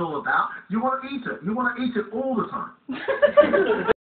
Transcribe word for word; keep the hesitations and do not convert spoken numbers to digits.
all about. You want to eat it. You want to eat it all the time.